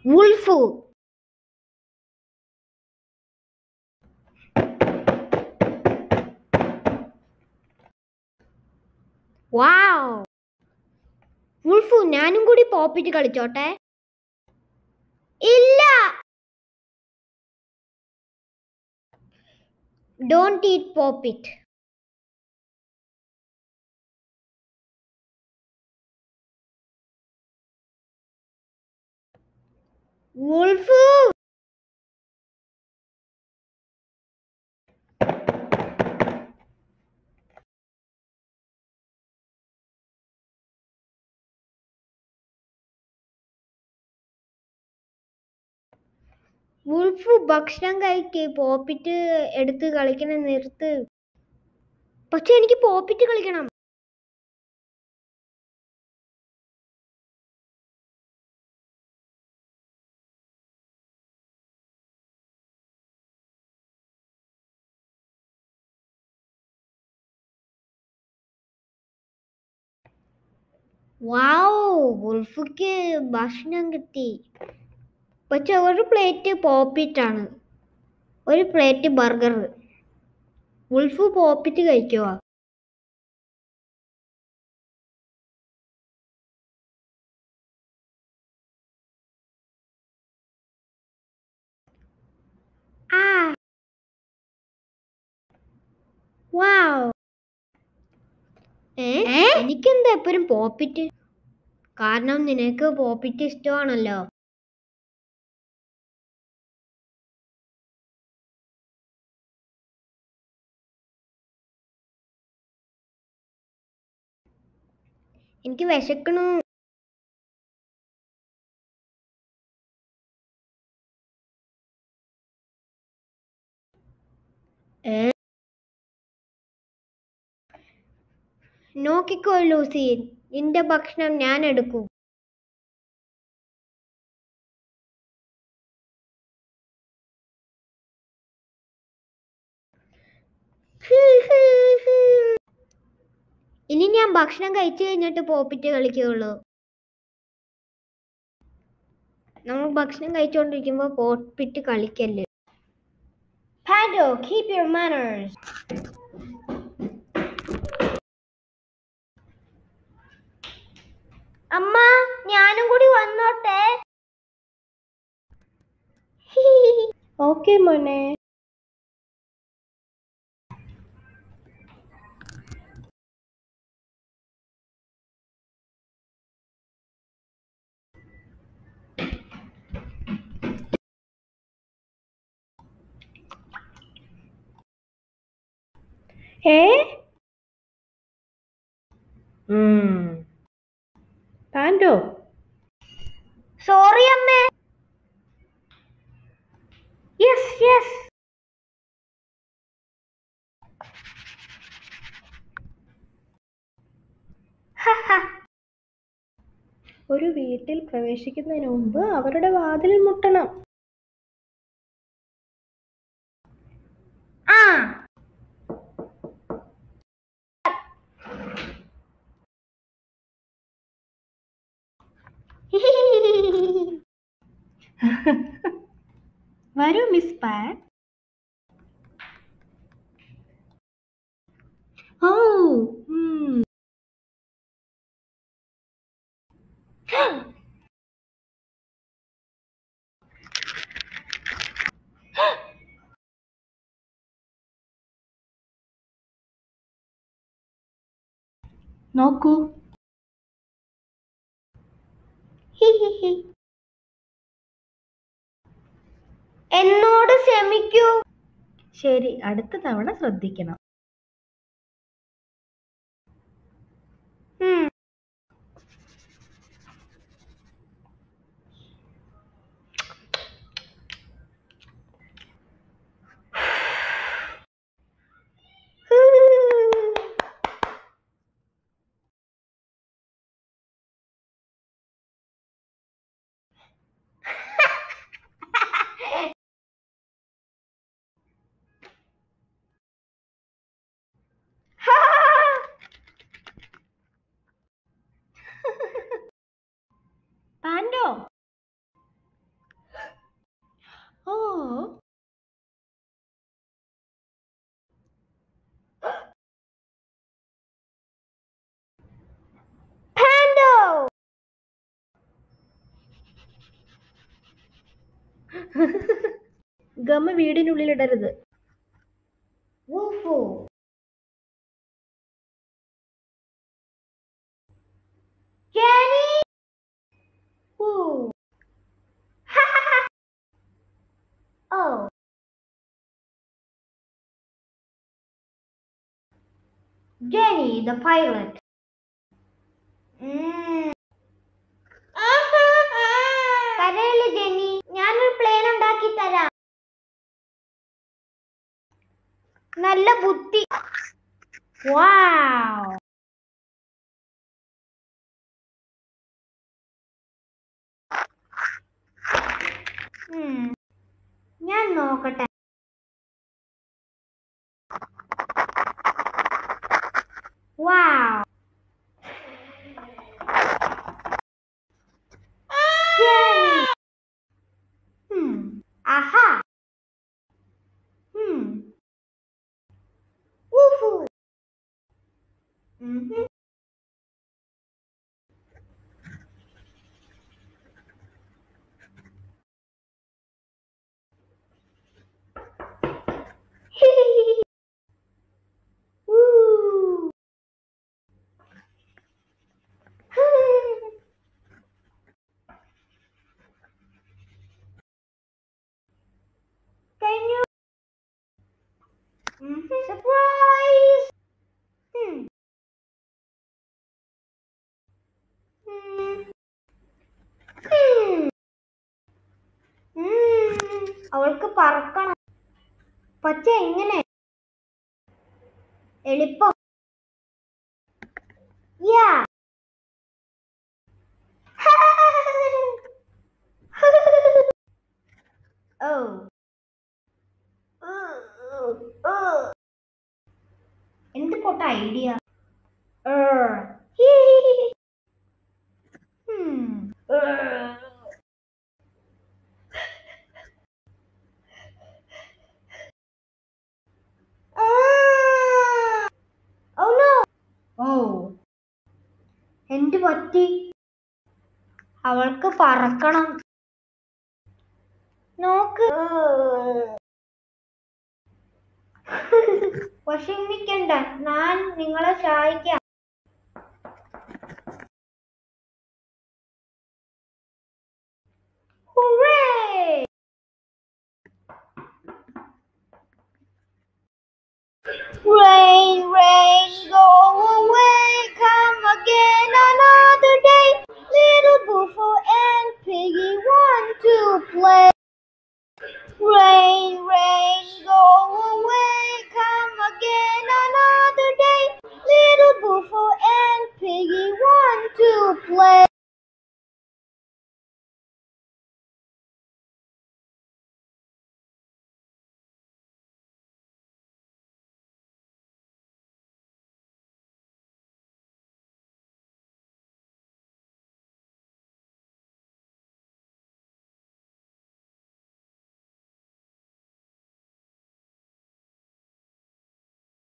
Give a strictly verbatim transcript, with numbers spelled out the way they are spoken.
Wolf. വാവ്. Wolf, ഞാനും കൂടി pop it കളിച്ചോട്ടെ? ഇല്ല. Don't eat pop it. Wolf. Wolf, ഭക്ഷണം കഴിക്ക്. പോപ്പിറ്റ് എടുത്ത് കളിക്കണ നിർത്ത്. പക്ഷെ എനിക്ക് പോപ്പിറ്റ് കളിക്കണം. വാവ്, വുൾഫിക്ക് ഭക്ഷണം കിട്ടി. പക്ഷെ ഒരു പ്ലേറ്റ് പോപ്പിറ്റ് ആണ്, ഒരു പ്ലേറ്റ് ബർഗർ. വുൾഫ് പോപ്പിറ്റ് കഴിക്കുവാ? ആ വാവ്. ഏ എനിക്കെന്താ എപ്പോഴും പോപ്പിറ്റ്? കാരണം നിനക്ക് പോപ്പിറ്റ് ഇഷ്ടമാണല്ലോ. എനിക്ക് വിശക്കണു. ഏ നോക്കിക്കോ ലൂസി, നിന്റെ ഭക്ഷണം ഞാൻ എടുക്കും. ഇനി ഞാൻ ഭക്ഷണം കഴിച്ചു കഴിഞ്ഞിട്ട് പോപ്പിറ്റ് കളിക്കുകയുള്ളൂ. നമ്മൾ ഭക്ഷണം കഴിച്ചുകൊണ്ടിരിക്കുമ്പോൾ പോപ്പിറ്റ് കളിക്കല്ലേ. Pando, keep your manners. അമ്മ, ഞാനും കൂടി വന്നോട്ടെ? ഓക്കെ മോനെ. ഏ പാൻഡോ. സോറി അമ്മേ. Yes yes. ഒരു വീട്ടിൽ പ്രവേശിക്കുന്നതിന് മുമ്പ് അവരുടെ വാതിൽ മുട്ടണം. ആ വരൂ മിസ് പാറ്റ്. ഓ ഉം. നോക്കൂ. എന്നോട് ക്ഷമിക്കൂ. ശരി, അടുത്ത തവണ ശ്രദ്ധിക്കണം. ഗമ വീടിനുള്ളിലിടരുത്. Woohoo! Jenny! Woo! Oh. Jenny, the pilot. Mm. കരയല്ലേ ജെന്നി, ഞാനൊരു പ്ലെയിൻ ഉണ്ടാക്കി തരാം. നല്ല ബുദ്ധി. വാവ്. ഞാൻ നോക്കട്ടെ. വാവ്. ആഹാ. Woohoo. Mhm. Woo. Can you? Mm-hmm. Surprise! Hmm. Hmm. Hmm. Hmm. അവൾക്ക് പറക്കണം. പക്ഷെ എങ്ങനെ? എളുപ്പം. Yeah. Oh. എന്ത് പൊട്ട ഐഡിയ. എന്ത് പറ്റി? അവൾക്ക് പറക്കണം. നോക്ക്. വിഷമിക്കണ്ട, ഞാൻ നിങ്ങളെ സഹായിക്കാം. Hooray! Rain, rain, go away, come again another